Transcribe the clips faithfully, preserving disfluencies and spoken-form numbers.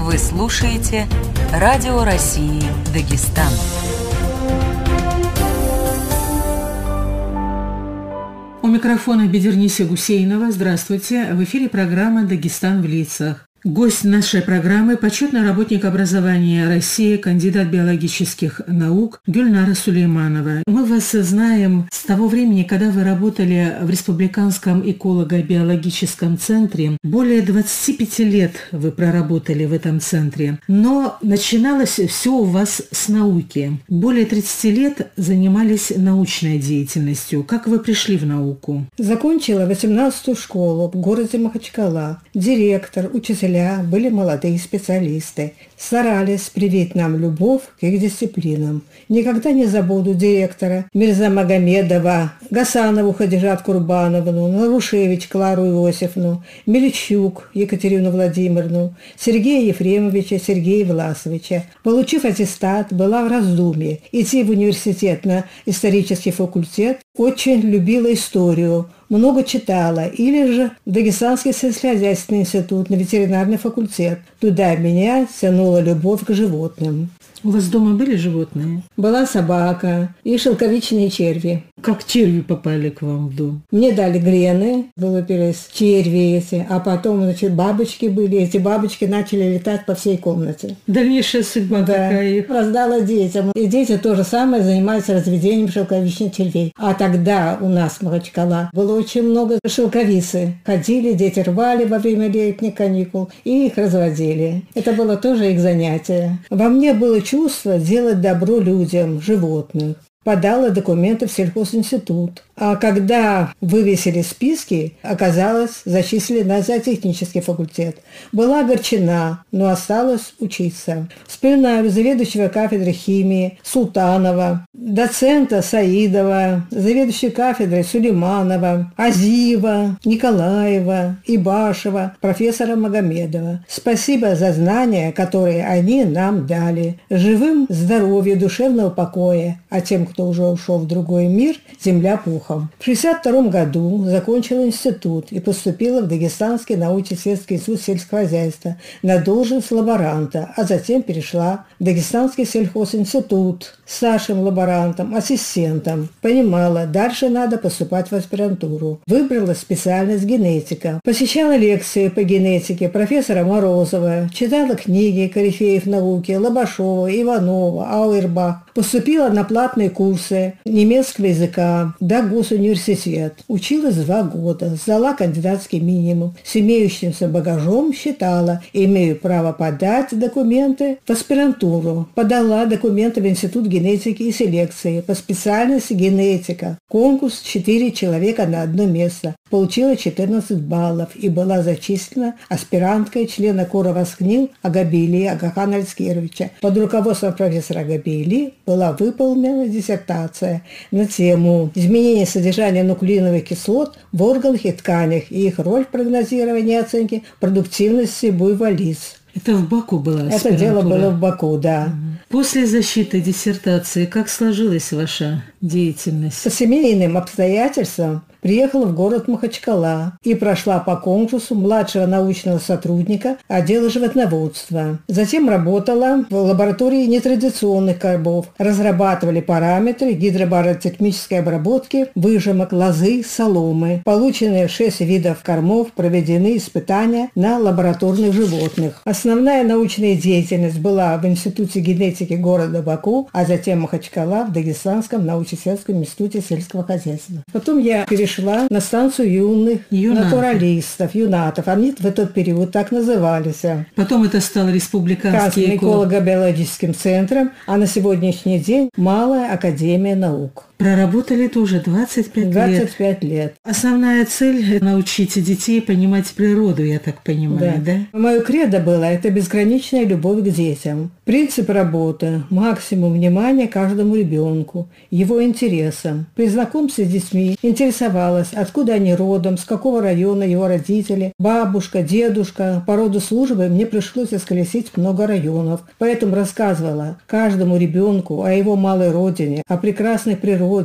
Вы слушаете Радио России Дагестан. У микрофона Бедерниса Гусейнова. Здравствуйте. В эфире программа «Дагестан в лицах». Гость нашей программы – почетный работник образования России, кандидат биологических наук Гюльнара Сулейманова. Мы вас знаем с того времени, когда вы работали в Республиканском эколого-биологическом центре. Более двадцати пяти лет вы проработали в этом центре. Но начиналось все у вас с науки. Более тридцати лет занимались научной деятельностью. Как вы пришли в науку? Закончила восемнадцатую школу в городе Махачкала. Директор, учителя были молодые специалисты. Старались привить нам любовь к их дисциплинам. Никогда не забуду директора Мирза Магомедова, Гасанову Хадижат Курбановну, Нарушевич Клару Иосифовну, Мельчук Екатерину Владимировну, Сергея Ефремовича Сергея Власовича. Получив аттестат, была в раздумье идти в университет на исторический факультет. Очень любила историю, много читала, или же в Дагестанский сельскохозяйственный институт на ветеринарный факультет. Туда меня тянула любовь к животным. У вас дома были животные? Была собака и шелковичные черви. Как черви попали к вам в дом? Мне дали грены, вылупились черви эти, а потом, значит, бабочки были. Эти бабочки начали летать по всей комнате. Дальнейшая судьба да. какая? Раздала детям. И дети то же самое занимаются разведением шелковичных червей. А тогда у нас в Махачкала было очень много шелковицы. Ходили, дети рвали во время летних каникул и их разводили. Это было тоже их занятие. Во мне было чувство делать добро людям, животных. Подала документы в сельхозинститут. А когда вывесили списки, оказалось, зачислили на зоотехнический факультет. Была огорчена, но осталось учиться. Вспоминаю заведующего кафедры химии Султанова, доцента Саидова, заведующего кафедрой Сулейманова, Азиева, Николаева, Ибашева, профессора Магомедова. Спасибо за знания, которые они нам дали. Живым здоровья, душевного покоя, а тем, кто уже ушел в другой мир, земля пухом. В шестьдесят втором году закончила институт и поступила в Дагестанский научно-исследовательский институт сельскохозяйства на должность лаборанта, а затем перешла в Дагестанский сельхозинститут старшим лаборантом, ассистентом. Понимала, дальше надо поступать в аспирантуру. Выбрала специальность генетика. Посещала лекции по генетике профессора Морозова, читала книги корифеев науки Лобашова, Иванова, Ауэрбах. Поступила на платные курсы немецкого языка до госуниверситет. Училась два года, сдала кандидатский минимум. С имеющимся багажом считала, имею право подать документы в аспирантуру. Подала документы в Институт генетики и селекции по специальности генетика. Конкурс четыре человека на одно место. Получила четырнадцать баллов и была зачислена аспиранткой члена кора Воскнил Агабили Агахана Альскеровича. Под руководством профессора Агабили была выполнена диссертация на тему изменения содержания нуклеиновых кислот в органах и тканях и их роль в прогнозировании и оценке продуктивности буйволиц. Это в Баку было? Это дело было в Баку, да. После защиты диссертации как сложилась ваша деятельность? По семейным обстоятельствам приехала в город Махачкала и прошла по конкурсу младшего научного сотрудника отдела животноводства. Затем работала в лаборатории нетрадиционных кормов. Разрабатывали параметры гидробаротехнической обработки выжимок лозы, соломы. Полученные шесть видов кормов, проведены испытания на лабораторных животных. Основная научная деятельность была в Институте генетики города Баку, а затем Махачкала в Дагестанском научно-исследовательском институте сельского хозяйства. Потом я перешла шла на станцию юных Юнатов. натуралистов, юнатов. Они в этот период так назывались. Потом это стало Республиканский эколого-биологическим центром, а на сегодняшний день Малая академия наук. Проработали тоже двадцать пять лет. двадцать пять лет. Основная цель – научить детей понимать природу, я так понимаю, да? да? Мое кредо было – это безграничная любовь к детям. Принцип работы – максимум внимания каждому ребенку, его интересам. При знакомстве с детьми интересовалась, откуда они родом, с какого района его родители, бабушка, дедушка. По роду службы мне пришлось исколесить много районов, поэтому рассказывала каждому ребенку о его малой родине, о прекрасной природе,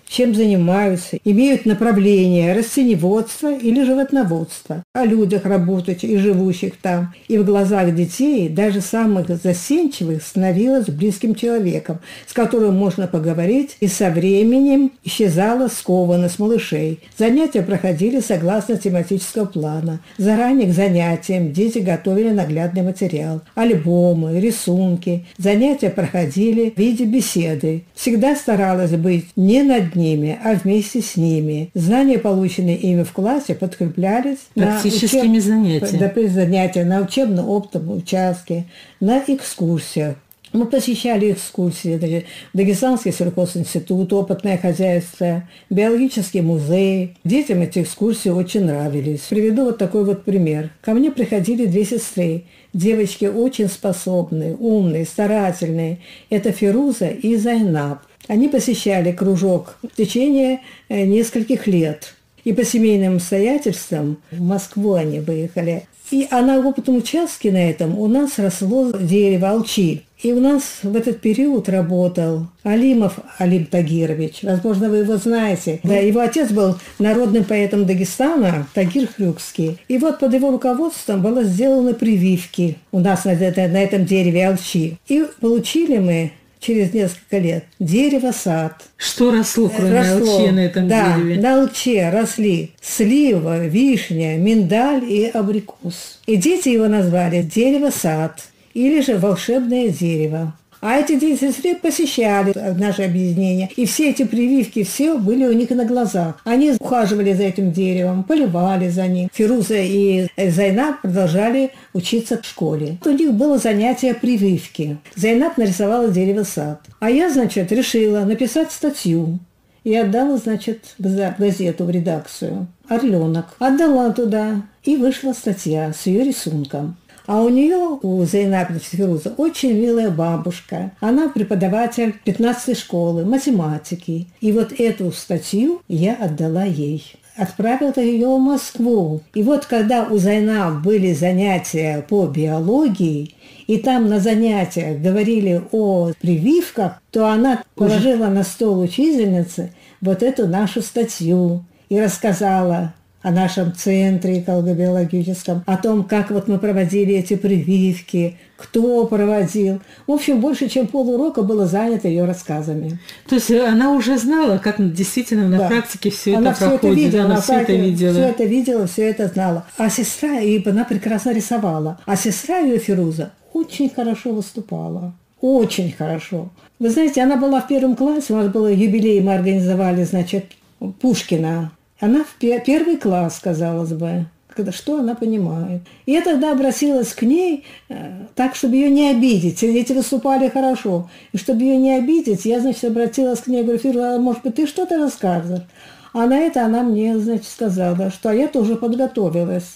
чем занимаются, имеют направление растениеводства или животноводства, о людях, работающих и живущих там. И в глазах детей, даже самых застенчивых, становилась близким человеком, с которым можно поговорить, и со временем исчезала скованность малышей. Занятия проходили согласно тематического плана. Заранее к занятиям дети готовили наглядный материал, альбомы, рисунки. Занятия проходили в виде беседы. Всегда старалась быть не над ними, а вместе с ними. Знания, полученные ими в классе, подкреплялись практическими на учеб... занятиями. Да, занятия на учебно-опытном участке, на экскурсиях. Мы посещали экскурсии, Дагестанский сельхозинститут, опытное хозяйство, биологический музей. Детям эти экскурсии очень нравились. Приведу вот такой вот пример. Ко мне приходили две сестры. Девочки очень способные, умные, старательные. Это Фируза и Зайнаб. Они посещали кружок в течение нескольких лет. И по семейным обстоятельствам в Москву они выехали. И а на опытном участке на этом у нас росло дерево алчи. И у нас в этот период работал Алимов Алим Тагирович. Возможно, вы его знаете. Да, его отец был народным поэтом Дагестана, Тагир Хрюкский. И вот под его руководством было сделаны прививки у нас на, это, на этом дереве алчи. И получили мы через несколько лет дерево-сад. Что росло, кроме росло, алчи на этом да, дереве? Да, на алче росли слива, вишня, миндаль и абрикос. И дети его назвали дерево-сад или же волшебное дерево. А эти дети посещали наше объединение. И все эти прививки, все были у них на глазах. Они ухаживали за этим деревом, поливали за ним. Фируза и Зайнаб продолжали учиться в школе. У них было занятие прививки. Зайнаб нарисовала дерево-сад. А я, значит, решила написать статью. И отдала, значит, в газету, в редакцию. «Орленок». Отдала туда. И вышла статья с ее рисунком. А у нее, у Зайнаб Фируза, очень милая бабушка. Она преподаватель пятнадцатой школы математики. И вот эту статью я отдала ей. Отправила ее в Москву. И вот когда у Зайнаб были занятия по биологии, и там на занятиях говорили о прививках, то она положила на стол учительницы вот эту нашу статью и рассказала о нашем центре эколого-биологическом, о том, как вот мы проводили эти прививки, кто проводил. В общем, больше, чем полурока было занято ее рассказами. То есть она уже знала, как действительно на да. практике все она это все проходит. Это видела, она все это видела. Все это видела, все это знала. А сестра, и она прекрасно рисовала. А сестра ее, Фируза, очень хорошо выступала. Очень хорошо. Вы знаете, она была в первом классе, у нас был юбилей, мы организовали, значит, Пушкина. Она в первый класс, казалось бы, когда что она понимает. И я тогда обратилась к ней так, чтобы ее не обидеть. Дети выступали хорошо. И чтобы ее не обидеть, я, значит, обратилась к ней, говорю: Фира, может быть, ты что-то расскажешь? А на это она мне, значит, сказала, что я тоже подготовилась.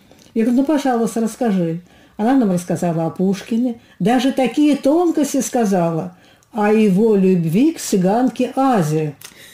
Я говорю: ну, пожалуйста, расскажи. Она нам рассказала о Пушкине. Даже такие тонкости сказала о его любви к цыганке Азе.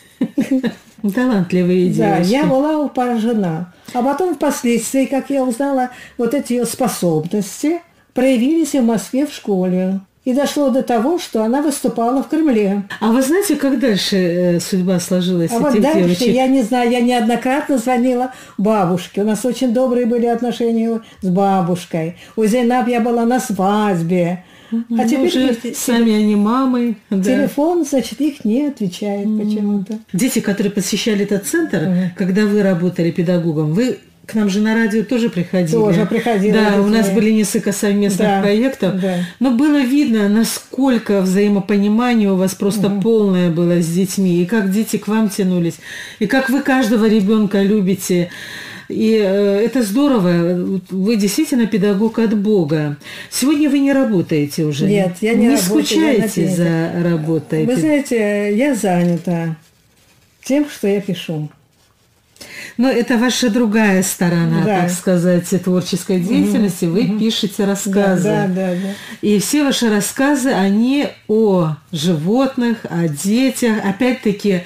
Талантливые девочки. Да, я была поражена. А потом впоследствии, как я узнала, вот эти ее способности проявились и в Москве в школе. И дошло до того, что она выступала в Кремле. А вы знаете, как дальше судьба сложилась а этих вот дальше, девочек? Я не знаю, я неоднократно звонила бабушке. У нас очень добрые были отношения с бабушкой. У Зайнаб я была на свадьбе. А ну, теперь уже телефон, сами они мамы. Телефон, да. Значит, их не отвечает mm. почему-то. Дети, которые посещали этот центр, mm. когда вы работали педагогом, вы к нам же на радио тоже приходили. Тоже приходили. Да, у нас были несколько совместных да, проектов. Да. Но было видно, насколько взаимопонимание у вас просто mm. полное было с детьми. И как дети к вам тянулись. И как вы каждого ребенка любите. И это здорово. Вы действительно педагог от Бога. Сегодня вы не работаете уже. Нет, я не, не работаю. Не скучаете за работой? Вы знаете, я занята тем, что я пишу. Но это ваша другая сторона, да. так сказать, творческой деятельности. Вы mm-hmm. пишете рассказы. Да, да, да, да. И все ваши рассказы, они о животных, о детях. Опять-таки,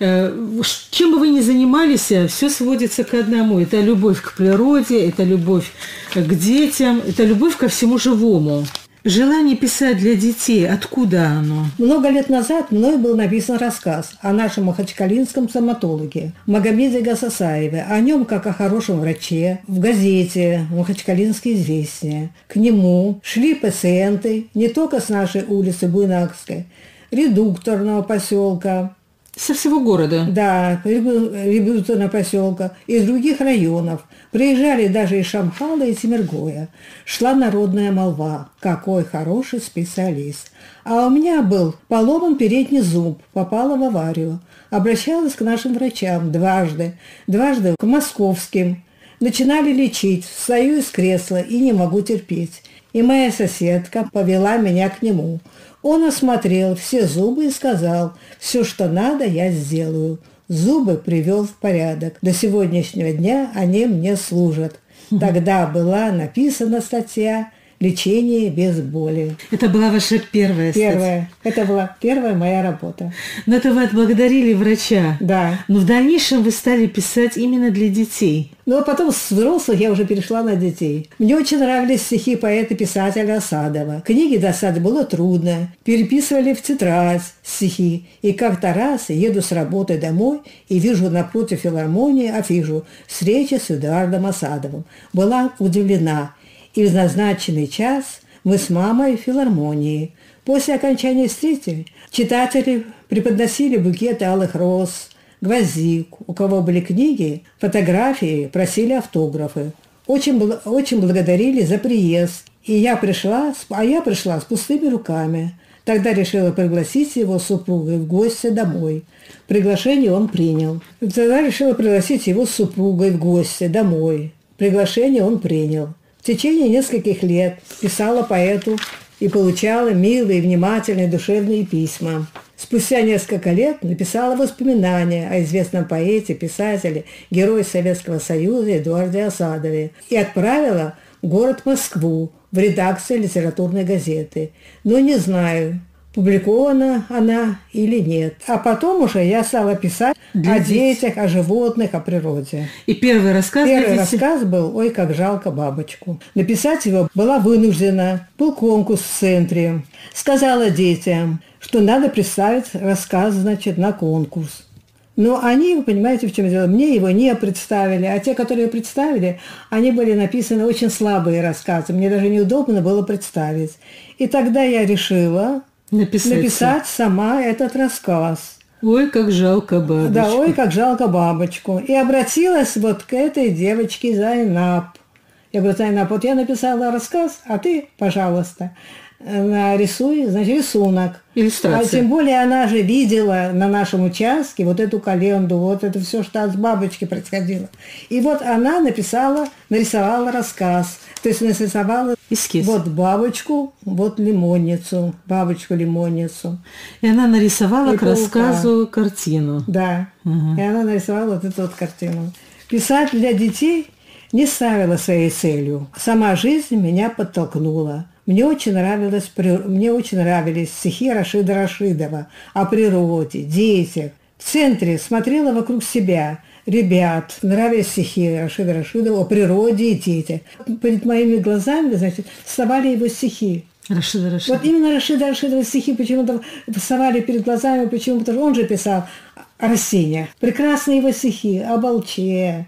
чем бы вы ни занимались, все сводится к одному. Это любовь к природе, это любовь к детям, это любовь ко всему живому. Желание писать для детей, откуда оно? Много лет назад мной был написан рассказ о нашем махачкалинском стоматологе Магомеде Гасасаеве, о нем как о хорошем враче, в газете «Махачкалинские известия». К нему шли пациенты не только с нашей улицы Буйнакской, редукторного поселка, Со всего города? да, редукторного поселка, из других районов. Приезжали даже из Шамхала и Тимиргоя. Шла народная молва. Какой хороший специалист. А у меня был поломан передний зуб, попала в аварию. Обращалась к нашим врачам дважды. Дважды к московским. Начинали лечить. Встаю из кресла и не могу терпеть. И моя соседка повела меня к нему. Он осмотрел все зубы и сказал: «Все, что надо, я сделаю». Зубы привел в порядок. До сегодняшнего дня они мне служат. Тогда была написана статья «Лечение без боли». Это была ваша первая статья? Первая. Это была первая моя работа. Но это вы отблагодарили врача. Да. Но в дальнейшем вы стали писать именно для детей. Ну, а потом с взрослых я уже перешла на детей. Мне очень нравились стихи поэта-писателя Асадова. Книги достать было трудно. Переписывали в тетрадь стихи. И как-то раз еду с работы домой и вижу напротив филармонии афишу «Встреча с Эдуардом Асадовым». Была удивлена. И в назначенный час мы с мамой в филармонии. После окончания встречи читатели преподносили букеты алых роз, гвоздик. У кого были книги, фотографии, просили автографы. Очень, очень благодарили за приезд. И я пришла, а я пришла с пустыми руками. Тогда решила пригласить его с супругой в гости домой. Приглашение он принял. Тогда решила пригласить его с супругой в гости домой. Приглашение он принял. В течение нескольких лет писала поэту и получала милые, внимательные, душевные письма. Спустя несколько лет написала воспоминания о известном поэте, писателе, герое Советского Союза Эдуарде Асадове и отправила в город Москву в редакцию литературной газеты. Но не знаю, публикована она или нет. А потом уже я стала писать Для о детях, о животных, о природе. И первый рассказ? Первый рассказ был «Ой, как жалко бабочку». Написать его была вынуждена. Был конкурс в центре. Сказала детям, что надо представить рассказ, значит, на конкурс. Но они, вы понимаете, в чем дело, мне его не представили. А те, которые представили, они были написаны очень слабые рассказы. Мне даже неудобно было представить. И тогда я решила написать, написать сама этот рассказ. «Ой, как жалко бабочку». Да, «Ой, как жалко бабочку». И обратилась вот к этой девочке Зайнаб. Я говорю: Зайнаб, вот я написала рассказ, а ты, пожалуйста, нарисуй, значит, рисунок. Иллюстрация. А тем более она же видела на нашем участке вот эту календу, вот это все, что от бабочки происходило. И вот она написала, нарисовала рассказ. То есть нарисовала эскиз. Вот бабочку, вот лимонницу, бабочку-лимонницу. И она нарисовала и к рассказу картину. Да, угу. И она нарисовала вот эту вот картину. Писать для детей не ставила своей целью. Сама жизнь меня подтолкнула. Мне очень, нравилось, мне очень нравились стихи Рашида Рашидова о природе, детях. В центре смотрела вокруг себя ребят. Нравились стихи Рашида Рашидова о природе и детях. Перед моими глазами, значит, вставали его стихи. Рашида Рашидова. Вот именно Рашида Рашидова стихи почему-то вставали перед глазами, почему? Потому что он же писал о растениях. Прекрасные его стихи о Балче,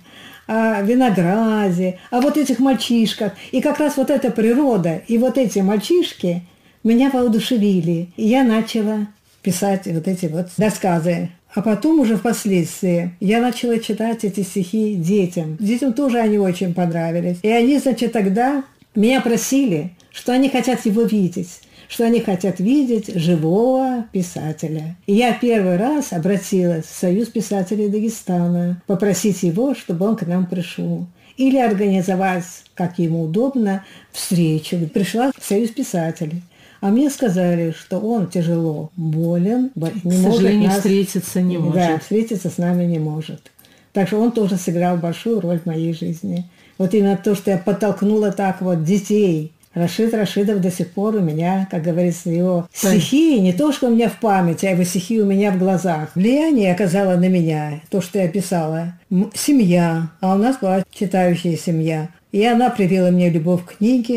о винограде, о вот этих мальчишках. И как раз вот эта природа и вот эти мальчишки меня воодушевили. И я начала писать вот эти вот рассказы. А потом уже впоследствии я начала читать эти стихи детям. Детям тоже они очень понравились. И они, значит, тогда меня просили, что они хотят его видеть, что они хотят видеть живого писателя. И я первый раз обратилась в Союз писателей Дагестана, попросить его, чтобы он к нам пришел. Или организовать, как ему удобно, встречу. Пришла в Союз писателей. А мне сказали, что он тяжело болен, не к сожалению, нас... встретиться не может. Да, встретиться с нами не может. Так что он тоже сыграл большую роль в моей жизни. Вот именно то, что я подтолкнула так вот детей. Рашид Рашидов до сих пор у меня, как говорится, его стихи, не то, что у меня в памяти, а его стихи у меня в глазах. Влияние оказало на меня, то, что я писала. Семья, а у нас была читающая семья. И она привила мне любовь к книге,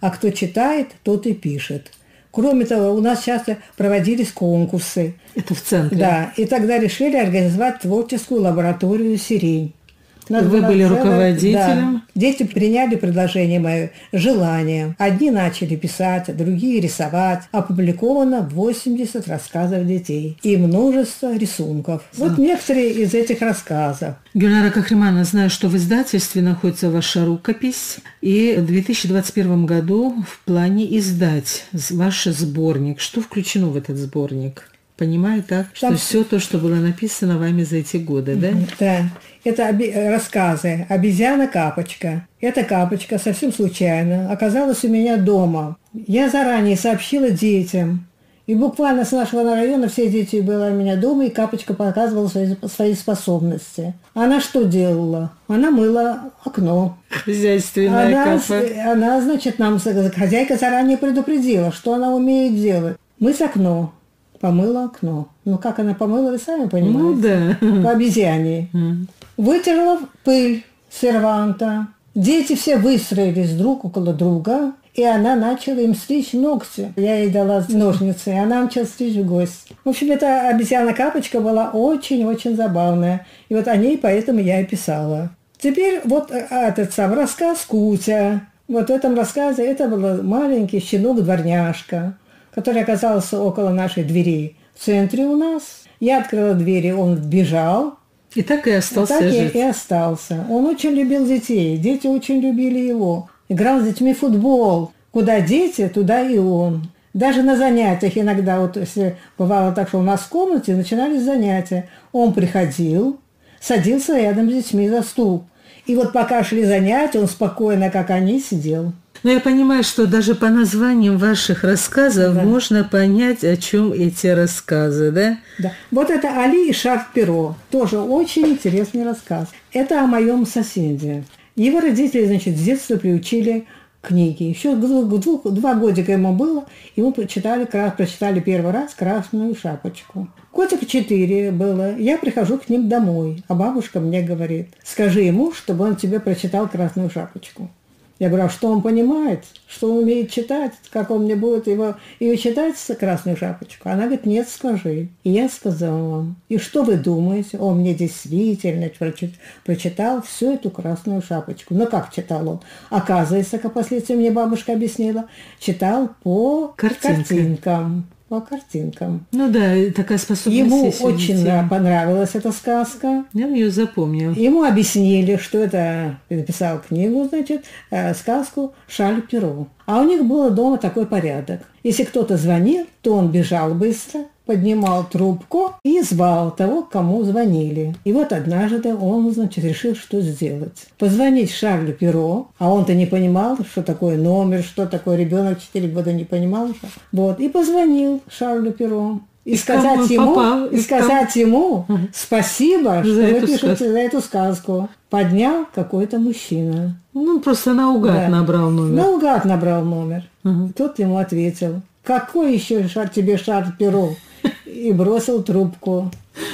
а кто читает, тот и пишет. Кроме того, у нас часто проводились конкурсы. Это в центре? Да, и тогда решили организовать творческую лабораторию «Сирень». Вы были целая... руководителем? Да. Дети приняли предложение мое желание. Одни начали писать, другие рисовать. Опубликовано восемьдесят рассказов детей и множество рисунков. Да. Вот некоторые из этих рассказов. Гюльнара Кахремановна, знаю, что в издательстве находится ваша рукопись. И в две тысячи двадцать первом году в плане издать ваш сборник. Что включено в этот сборник? Понимаю, так, что Там... все то, что было написано вами за эти годы, да? Да. Это оби- рассказы «Обезьяна-капочка». Эта капочка совсем случайно оказалась у меня дома. Я заранее сообщила детям. И буквально с нашего района все дети были у меня дома, и капочка показывала свои, свои способности. Она что делала? Она мыла окно. Хозяйственная она, капа. Она, значит, нам хозяйка заранее предупредила, что она умеет делать. Мыть окно. Помыла окно. Ну, как она помыла, вы сами понимаете. Ну, да. По обезьяне. Mm. Вытерла пыль с серванта. Дети все выстроились друг около друга, и она начала им стричь ногти. Я ей дала ножницы, и она начала стричь в гость. В общем, эта обезьяна-капочка была очень-очень забавная. И вот о ней поэтому я и писала. Теперь вот этот сам рассказ «Кутя». Вот в этом рассказе это был маленький щенок-дворняжка, который оказался около нашей двери в центре у нас. Я открыла двери, он бежал. И так и остался и так жить. И, и остался. Он очень любил детей, дети очень любили его. Играл с детьми в футбол. Куда дети, туда и он. Даже на занятиях иногда, вот если бывало так, что у нас в комнате начинались занятия, он приходил, садился рядом с детьми за стул. И вот пока шли занятия, он спокойно, как они, сидел. Но я понимаю, что даже по названиям ваших рассказов да. можно понять, о чем эти рассказы, да? Да. Вот это «Али и Шарп-Перо». Тоже очень интересный рассказ. Это о моем соседе. Его родители, значит, с детства приучили книги. Еще двух, два годика ему было, и мы прочитали, прочитали первый раз «Красную шапочку». Котик четыре было. Я прихожу к ним домой, а бабушка мне говорит: скажи ему, чтобы он тебе прочитал «Красную шапочку». Я говорю, а что он понимает, что он умеет читать, как он мне будет его, ее читать, «Красную шапочку»? Она говорит, нет, скажи. И я сказала вам. И что вы думаете? Он мне действительно прочитал всю эту «Красную шапочку». Ну, как читал он? Оказывается, как впоследствии мне бабушка объяснила, читал по Картинка. картинкам. По картинкам. Ну да, такая способность. Ему очень да, понравилась эта сказка. Я ее запомнил. Ему объяснили, что это, написал книгу, значит, сказку «Шарль-Перо». А у них был дома такой порядок. Если кто-то звонил, то он бежал быстро, поднимал трубку и звал того, кому звонили. И вот однажды он, значит, решил, что сделать. Позвонить Шарлю Перо, а он-то не понимал, что такое номер, что такое ребенок, четыре года не понимал. Что. Вот, и позвонил Шарлю Перо. И, и сказать, ему, попал, и сказать ему спасибо, что вы пишете за эту сказку. Поднял какой-то мужчина. Ну, просто наугад да. набрал номер. Наугад набрал номер. Угу. Тот ему ответил: какой еще шар тебе Шарль-Перо? И бросил трубку.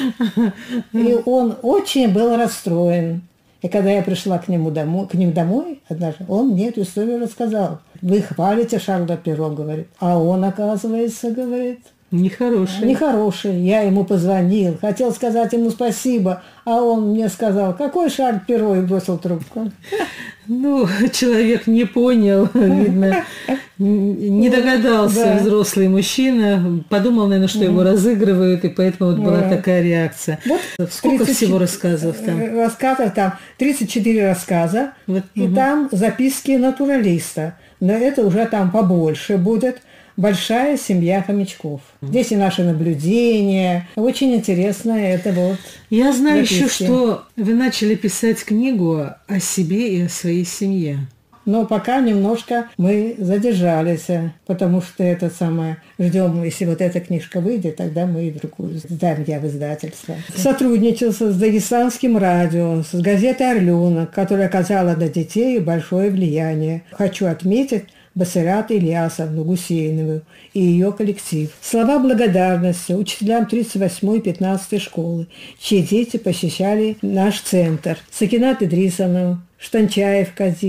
И он очень был расстроен. И когда я пришла к нему домой, к ним домой однажды, он мне эту историю рассказал. Вы хвалите Шарля-Перо, говорит. А он, оказывается, говорит... Нехороший. Нехороший. Я ему позвонил, хотел сказать ему спасибо, а он мне сказал, какой Шарль-Перо, и бросил трубку. Ну, человек не понял, видно, не догадался да. взрослый мужчина, подумал, наверное, что его разыгрывают, и поэтому вот была да. такая реакция. Вот сколько тридцать всего рассказов там? Рассказов там тридцать четыре рассказа, вот, и угу. там записки натуралиста, но это уже там побольше будет. «Большая семья хомячков». Здесь и наши наблюдения. Очень интересно это вот. Я знаю записки. Еще, что вы начали писать книгу о себе и о своей семье. Но пока немножко мы задержались, потому что это самое... Ждем, если вот эта книжка выйдет, тогда мы и другую сдаем я в издательство. Сотрудничал с Дагестанским радио, с газетой «Орленок», которая оказала на детей большое влияние. Хочу отметить Басырат Ильясовну Гусейнову и ее коллектив. Слова благодарности учителям тридцать восьмой и пятнадцатой школы, чьи дети посещали наш центр. Сакинат Идрисовну, Штанчаев Казим,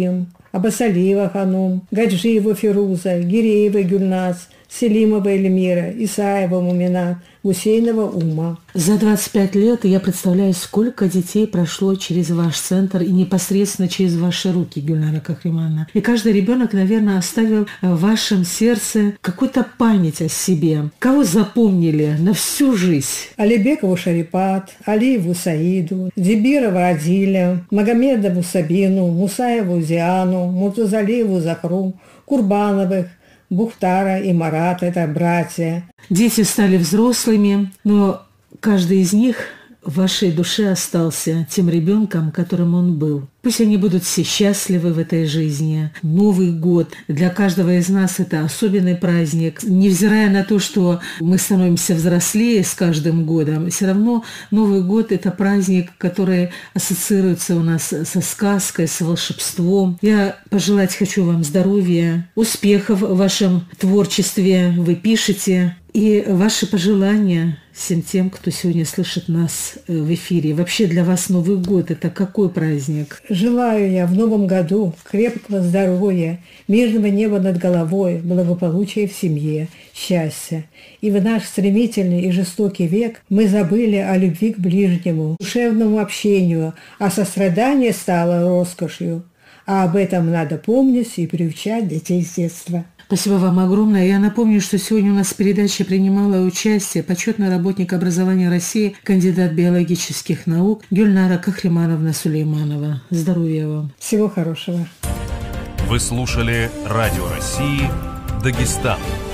Абасалиева Ханум, Гаджиева Фируза, Гиреева Гюльназ, Селимова Эльмира, Исаева Муминат, Гусейнова Ума. За двадцать пять лет я представляю, сколько детей прошло через ваш центр и непосредственно через ваши руки, Гюльнара Кахремановна. И каждый ребенок, наверное, оставил в вашем сердце какую-то память о себе. Кого запомнили на всю жизнь? Алибекову Шарипат, Алиеву Саиду, Дебирова Адиля, Магомедову Сабину, Мусаеву Зиану, Муртазалиеву Захру, Курбановых, Бухтара и Марат – это братья. Дети стали взрослыми, но каждый из них в вашей душе остался тем ребенком, которым он был. Пусть они будут все счастливы в этой жизни. Новый год для каждого из нас – это особенный праздник. Невзирая на то, что мы становимся взрослее с каждым годом, все равно Новый год – это праздник, который ассоциируется у нас со сказкой, с волшебством. Я пожелать хочу вам здоровья, успехов в вашем творчестве. Вы пишете. И ваши пожелания всем тем, кто сегодня слышит нас в эфире. Вообще для вас Новый год – это какой праздник? Желаю я в новом году крепкого здоровья, мирного неба над головой, благополучия в семье, счастья. И в наш стремительный и жестокий век мы забыли о любви к ближнему, душевному общению, а сострадание стало роскошью. А об этом надо помнить и приучать детей с детства. Спасибо вам огромное. Я напомню, что сегодня у нас в передаче принимала участие почетный работник образования России, кандидат биологических наук Гюльнара Кахремановна Сулейманова. Здоровья вам. Всего хорошего. Вы слушали Радио России «Дагестан».